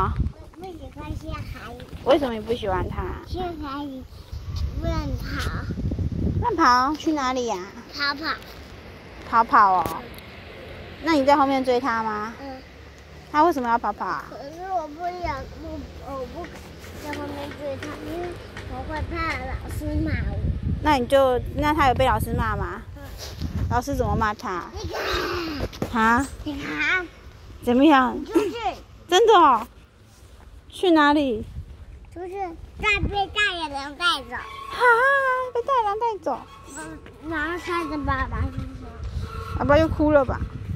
不喜欢下海。 为什么你不喜欢它？ 下海乱跑。 乱跑去哪里呀？ 跑跑。 跑跑哦。那你在后面追它吗？它为什么要跑跑啊？ 可是我不想，我不在后面追它，因为我会怕老师骂我。 那他有被老师骂吗？老师怎么骂他？啊？ 你看。 怎么样？ 出去。 真的哦？去哪里？ 出去，再被大野狼带走。 哈，被大野狼带走。 然后看着爸爸。 爸爸又哭了吧？